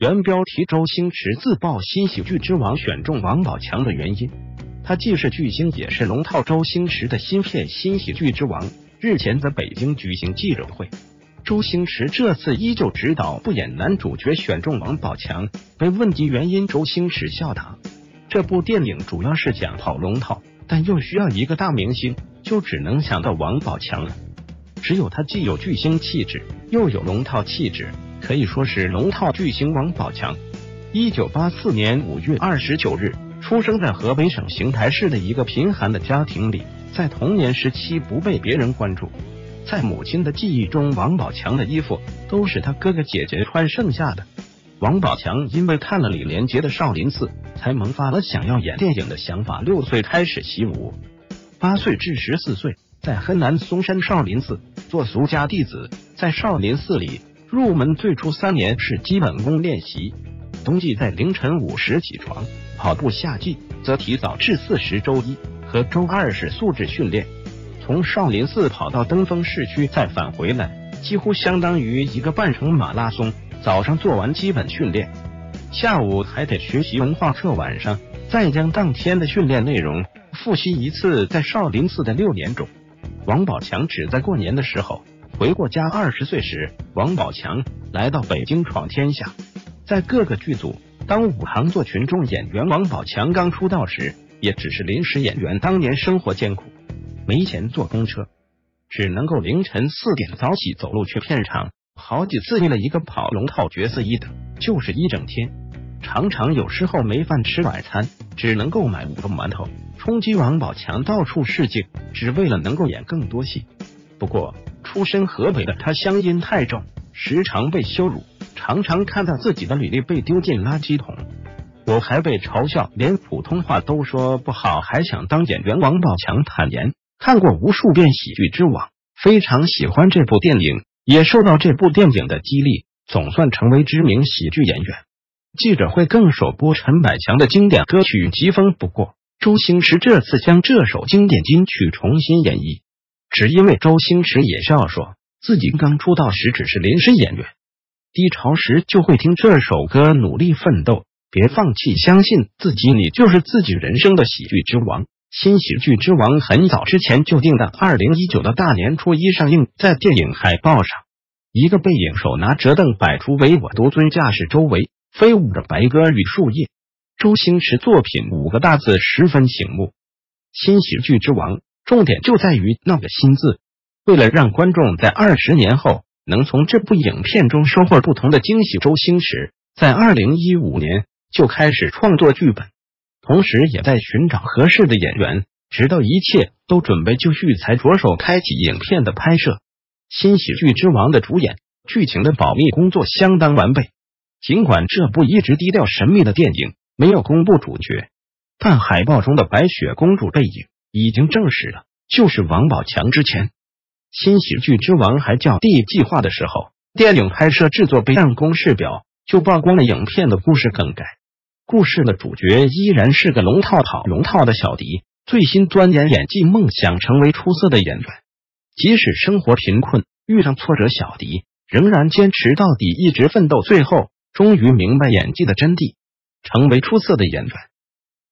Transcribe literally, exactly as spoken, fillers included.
原标题：周星驰自曝新喜剧之王选中王宝强的原因。他既是巨星，也是龙套周星驰的新片《新喜剧之王》日前在北京举行记者会。周星驰这次依旧执导不演男主角，选中王宝强。被问及原因，周星驰笑答：这部电影主要是讲跑龙套，但又需要一个大明星，就只能想到王宝强了。只有他既有巨星气质，又有龙套气质，可以说是龙套巨星王宝强。一九八四年五月二十九日，出生在河北省邢台市的一个贫寒的家庭里，在童年时期不被别人关注。在母亲的记忆中，王宝强的衣服都是他哥哥姐姐穿剩下的。王宝强因为看了李连杰的少林寺，才萌发了想要演电影的想法。六岁开始习武，八岁至十四岁在河南嵩山少林寺做俗家弟子。在少林寺里入门最初三年是基本功练习，冬季在凌晨五时起床跑步，夏季则提早至四时，周一和周二是素质训练。从少林寺跑到登封市区再返回来，几乎相当于一个半程马拉松。早上做完基本训练，下午还得学习文化课，晚上再将当天的训练内容复习一次。在少林寺的六年中，王宝强只在过年的时候回过家。二十岁时，王宝强来到北京闯天下，在各个剧组当五行做群众演员。王宝强刚出道时也只是临时演员，当年生活艰苦，没钱坐公车，只能够凌晨四点早起走路去片场，好几次为了一个跑龙套角色一等就是一整天，常常有时候没饭吃晚餐，只能够买五个馒头充饥。王宝强到处试镜，只为了能够演更多戏。不过出身河北的他乡音太重，时常被羞辱，常常看到自己的履历被丢进垃圾桶。我还被嘲笑连普通话都说不好，还想当演员。王宝强坦言看过无数遍《喜剧之王》，非常喜欢这部电影，也受到这部电影的激励，总算成为知名喜剧演员。记者会更首播陈百强的经典歌曲《疾风》，不过周星驰这次将这首经典金曲重新演绎，只因为周星驰也笑说自己刚出道时只是临时演员，低潮时就会听这首歌，努力奋斗，别放弃，相信自己，你就是自己人生的喜剧之王。新喜剧之王很早之前就定的二零一九的大年初一上映，在电影海报上，一个背影手拿折凳摆出唯我独尊架势，周围飞舞着白鸽与树叶。周星驰作品五个大字十分醒目，新喜剧之王重点就在于那个新字。为了让观众在二十年后能从这部影片中收获不同的惊喜，周星驰在二零一五年就开始创作剧本，同时也在寻找合适的演员，直到一切都准备就绪才着手开启影片的拍摄。新喜剧之王的主演、剧情的保密工作相当完备，尽管这部一直低调神秘的电影没有公布主角，但海报中的白雪公主背影已经证实了就是王宝强。之前新喜剧之王还叫D计划的时候，电影拍摄制作备案公示表就曝光了影片的故事更改，故事的主角依然是个龙套跑龙套的小迪，最新钻研演技，梦想成为出色的演员。即使生活贫困，遇上挫折，小迪仍然坚持到底，一直奋斗，最后终于明白演技的真谛，成为出色的演员。